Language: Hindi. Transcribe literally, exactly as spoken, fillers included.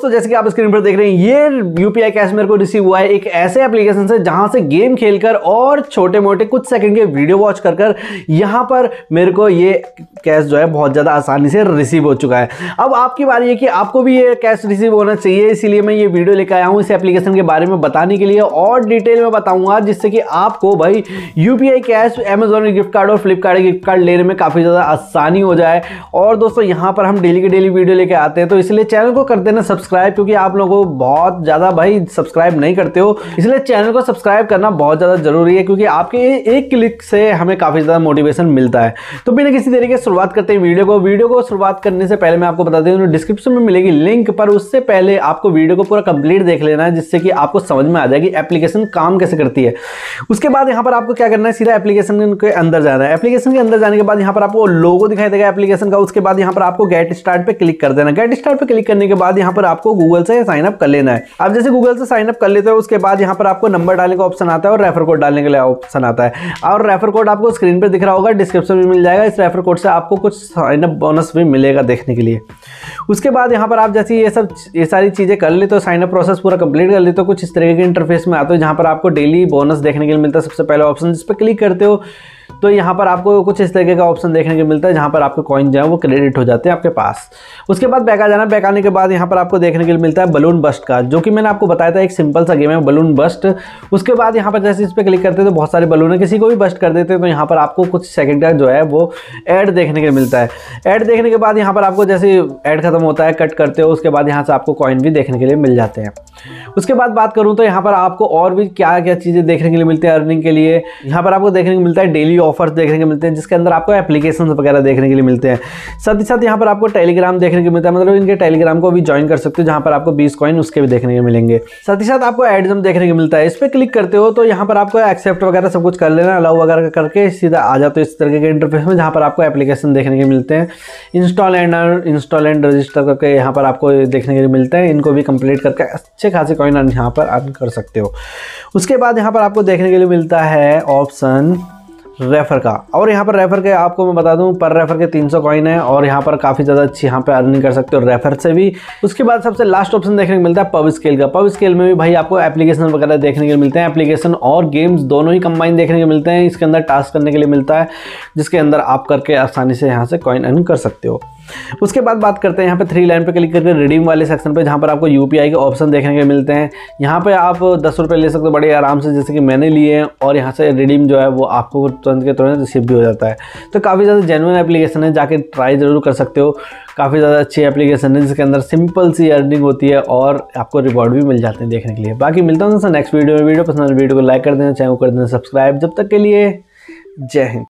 दोस्तों जैसे कि आप स्क्रीन पर देख रहे हैं, ये यूपीआई कैश मेरे को रिसीव हुआ है एक ऐसे एप्लीकेशन से जहां से गेम खेलकर और छोटे मोटे कुछ सेकंड के वीडियो वॉच कर कर यहां पर मेरे को ये कैश जो है बहुत ज़्यादा आसानी से रिसीव हो चुका है। अब आपकी बारी है कि आपको भी ये कैश रिसीव होना चाहिए, इसीलिए मैं ये वीडियो लेकर आया हूँ इस एप्लीकेशन के बारे में बताने के लिए और डिटेल में बताऊंगा, जिससे कि आपको भाई UPI cash, Amazon gift card और फ्लिपकार्ट गिफ्ट कार्ड लेने में काफ़ी ज़्यादा आसानी हो जाए। और दोस्तों यहाँ पर हम डेली के डेली वीडियो लेके आते हैं, तो इसलिए चैनल को कर देना सब्सक्राइब, क्योंकि आप लोगों को बहुत ज़्यादा भाई सब्सक्राइब नहीं करते हो, इसलिए चैनल को सब्सक्राइब करना बहुत ज़्यादा जरूरी है, क्योंकि आपके एक क्लिक से हमें काफ़ी ज़्यादा मोटिवेशन मिलता है। तो बिना किसी तरीके से शुरुआत करते हैं वीडियो को। वीडियो को शुरुआत करने से पहले मैं आपको बता दूं, डिस्क्रिप्शन में मिलेगी लिंक, पर उससे पहले आपको वीडियो को पूरा कंप्लीट देख लेना है, जिससे कि आपको समझ में आ जाए कि एप्लीकेशन काम कैसे करती है। उसके बाद यहाँ पर आपको क्या करना है, सीधा एप्लीकेशन के अंदर जाना है। एप्लीकेशन के अंदर जाने के बाद यहाँ पर आपको लोगो दिखाई देगा एप्लीकेशन का। उसके बाद यहाँ पर आपको गेट स्टार्ट पे क्लिक कर देना। गेट स्टार्ट पे क्लिक करने के बाद यहाँ पर आपको गूगल से साइन अप कर लेना है। आप जैसे गूगल से साइन अप कर लेते हो, उसके बाद यहाँ पर आपको नंबर डालने का ऑप्शन आता है और रेफर कोड डालने के लिए ऑप्शन आता है, और रेफर कोड आपको स्क्रीन पर दिख रहा होगा, डिस्क्रिप्शन में मिल जाएगा। इस रेफर कोड से आपको कुछ साइन अप बोनस भी मिलेगा देखने के लिए। उसके बाद यहाँ पर आप जैसे ये सब ये सारी चीज़ें कर ले तो साइन अप प्रोसेस पूरा कंप्लीट कर ले तो कुछ इस तरह के इंटरफेस में आते हो, जहाँ पर आपको डेली बोनस देखने के लिए मिलता है। सबसे पहले ऑप्शन जिस पर क्लिक करते हो तो यहाँ पर आपको कुछ इस तरीके का ऑप्शन देखने को मिलता है, जहाँ पर आपके कॉइन जो है वो क्रेडिट हो जाते हैं आपके पास। उसके बाद बैक आ जाना। बैक आने के बाद यहाँ पर आपको देखने के लिए मिलता है बलून बस्ट का, जो कि मैंने आपको बताया था एक सिंपल सा गेम है बलून बस्ट। उसके बाद यहाँ पर जैसे इस पर क्लिक करते हैं तो बहुत सारे बलून है, किसी को भी बस्ट कर देते हैं तो यहाँ पर आपको कुछ सेकंड का जो है वो ऐड देखने के लिए मिलता है। ऐड देखने के बाद यहाँ पर आपको जैसे ऐड खत्म होता है, कट करते हो, उसके बाद यहाँ से आपको कॉइन भी देखने के लिए मिल जाते हैं। उसके बाद बात करूँ तो यहाँ पर आपको और भी क्या क्या चीज़ें देखने के लिए मिलती है अर्निंग के लिए। यहाँ पर आपको देखने को मिलता है डेली ऑफर्स देखने को मिलते हैं, जिसके अंदर आपको एप्लीकेशन वगैरह देखने के लिए मिलते हैं। साथ ही साथ यहाँ पर आपको टेलीग्राम देखने को मिलता है, मतलब इनके टेलीग्राम को भी ज्वाइन कर सकते हो, जहाँ पर आपको बीस कॉइन उसके भी देखने को मिलेंगे। साथ ही साथ आपको एडजम देखने को मिलता है। इस पर क्लिक करते हो तो यहाँ पर आपको एक्सेप्ट वगैरह सब कुछ कर लेना, अलाउ वगैरह करके सीधा आ जाते हो इस तरीके के इंटरफेस में, जहाँ पर आपको एप्लीकेशन देखने के मिलते हैं। Install and install and register करके यहाँ पर आपको देखने के लिए मिलते हैं। इनको भी कंप्लीट करके अच्छे खासे कॉइन यहाँ पर अर्न कर सकते हो। उसके बाद यहाँ पर आपको देखने के लिए मिलता है ऑप्शन रेफर का, और यहाँ पर रेफर के आपको मैं बता दूं पर रेफर के तीन सौ कॉइन है, और यहाँ पर काफ़ी ज़्यादा अच्छी यहाँ पे अर्निंग कर सकते हो रेफर से भी। उसके बाद सबसे लास्ट ऑप्शन देखने को मिलता है पब स्केल का। पब स्केल में भी भाई आपको एप्लीकेशन वगैरह देखने के लिए मिलते हैं, एप्लीकेशन और गेम्स दोनों ही कंबाइन देखने को मिलते हैं। इसके अंदर टास्क करने के लिए मिलता है, जिसके अंदर आप करके आसानी से यहाँ से कॉइन अर्न कर सकते हो। उसके बाद बात करते हैं यहाँ पे थ्री लाइन पे क्लिक करके रिडीम वाले सेक्शन पे, जहाँ पर आपको यूपीआई के ऑप्शन देखने के मिलते हैं। यहाँ पे आप दस रुपये ले सकते हो बड़े आराम से, जैसे कि मैंने लिए हैं, और यहाँ से रिडीम जो है वो आपको तुरंत के तुरंत रिसीव भी हो जाता है। तो काफ़ी ज़्यादा जेन्युइन एप्लीकेशन है, जाके ट्राई ज़रूर कर सकते हो। काफ़ी ज़्यादा अच्छी एप्लीकेशन है, जिसके अंदर सिंपल सी अर्निंग होती है और आपको रिवॉर्ड भी मिल जाते हैं देखने के लिए। बाकी मिलता हूँ दोस्तों नेक्स्ट वीडियो में। वीडियो पसंद वीडियो को लाइक कर देना, चैनल को कर देना सब्सक्राइब। जब तक के लिए जय हिंद।